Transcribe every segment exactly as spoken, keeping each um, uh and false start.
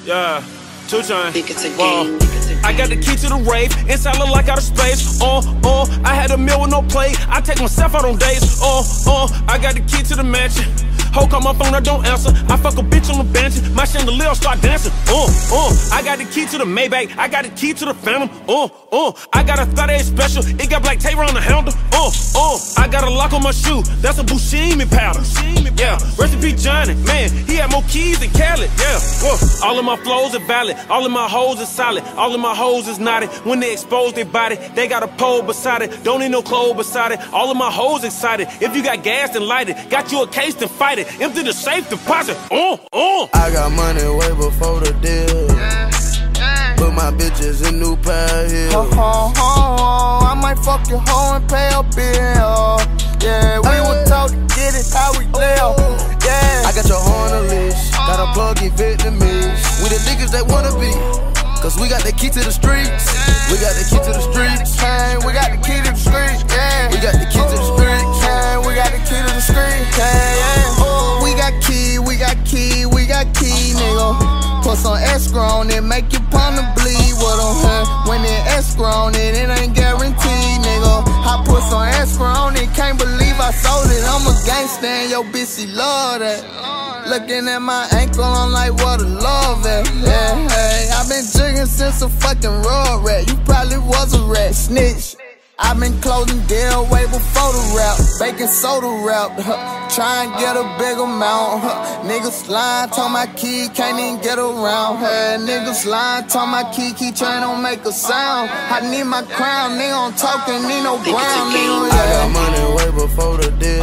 Yeah, two chain. Whoa. I got the key to the rave, inside look like outer space. Uh, uh, I had a meal with no play. I take myself out on dates. Uh, uh, I got the key to the mansion. Ho call my phone, I don't answer. I fuck a bitch on the bench. My chandelier start dancing. Uh, uh, I got the key to the Maybach. I got the key to the Phantom. Uh, uh, I got a thirty-eight special. It got black tape on the handle. Uh, uh, I got a lock on my shoe. That's a Buscemi powder. Yeah, recipe Johnny. Man, he had more keys than Khaled. Yeah, whoa. All of my flows are valid. All of my hoes is solid. All of my hoes is knotted. When they expose their body, they got a pole beside it. Don't need no clothes beside it. All of my hoes excited. If you got gas, then light it. Got you a case, then fight it. Empty the safe deposit. Uh, uh. I got money way before the deal. Put my bitches in new pair of ho, ho, ho, I might fuck your hoe and pay a bill. Yeah, we were taught to get it how we live. Yeah, I got your horn on a leash. Got a plug in Vietnamese. We the niggas that wanna be, cause we got the key to the streets. We got the key to the streets. Hey, we got the key to the streets. Yeah, we got the key to the streets. Hey, we got the key to the streets. Hey, yeah. Oh, we got key, we got key, we got key, nigga. Put some escrow on it, make your partner bleed with them, huh? When it escrow on it, it ain't guaranteed, nigga. I put some escrow on it, can't believe I sold it. I'm a gangster and your bitch, she love that. Looking at my ankle, I'm like, what a love at. Yeah, hey, I've been jigging since a fucking road rat. You probably was a rat, snitch. I've been closing deal way before the rap. Baking soda rap, huh. Try and get a big amount, huh. Niggas lying, talk my key, can't even get around. Hey, niggas lying, talk my key, key chain don't make a sound. I need my crown, nigga, I'm talking, need no ground, nigga. Yeah. I got money way before the deal.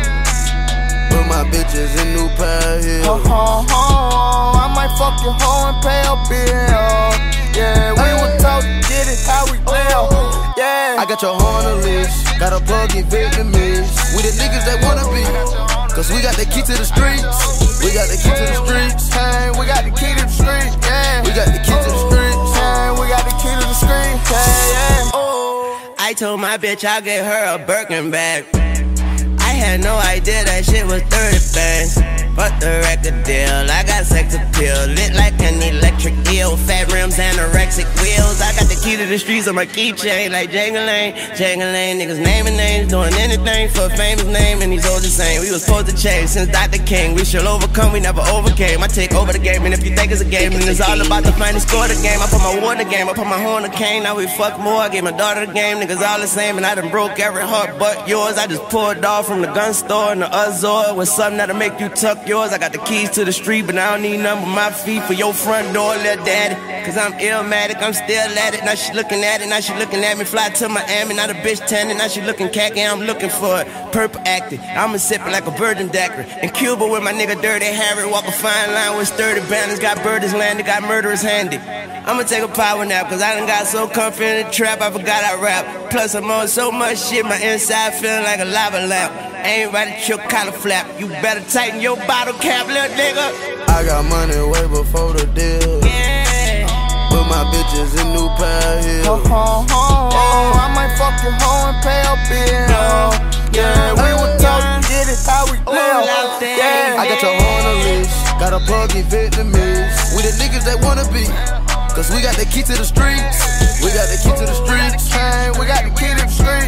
Put my bitches in new pair of heels. Ho, ho, ho, I might fuck your hoe and pay a bill. Yeah, we were taught to get it how we live. Yeah, I got your horn on a leash. Got a plug in Vietnamese. We the niggas that wanna be, cause we got the key to the streets. We got the key to the streets. Hey, we got the key to the streets. Yeah, we got the key to the streets. Hey, we got the key to the streets. Hey, yeah. Oh, I told my bitch I'll get her a Birkin bag. I had no idea that shit was thirty bands. Fuck the record deal, I got sex appeal. Lit like an electric eel. Fat rims, anorexic wheels. I got the key to the streets on my keychain. Like Jangling, Jangling. Niggas naming names, doing anything for a famous name. And he's all the same, we was supposed to change since Doctor King. We shall overcome, we never overcame. I take over the game, and if you think it's a game, then it's all about the final score the game. I put my water game, I put my horn on the cane. Now we fuck more, I gave my daughter the game. Niggas all the same, and I done broke every heart but yours. I just pulled off from the gun store in the Azor with something that'll make you tuck yours. I got the keys to the street, but I don't need none but my feet for your front door, little daddy. Cause I'm illmatic, I'm still at it. Now she looking at it, now she looking at me. Fly to Miami, now the bitch tanning. Now she looking khaki, I'm looking for it. Purple acting, I'ma sip it like a virgin daiquiri. In Cuba with my nigga Dirty Harry, walk a fine line with sturdy balance. Got birdies landed, got murderers handy. I'ma take a power nap, cause I done got so comfy in the trap, I forgot I rap. Plus I'm on so much shit, my inside feeling like a lava lamp. Ain't right at your collar flap, you better tighten your bottle cap, little nigga. I got money way before the deal. Yeah. Put my bitches in new pair of heels. Ho, ho, ho, ho, I might fuck your hoe and pay a bill. Yeah, we were taught to get it how we live. Yeah, I got your horn on a leash. Got a plug in Vietnamese. We the niggas that wanna be, cause we got the key to the streets. We got the key to the streets. Hey, we got the key to the streets.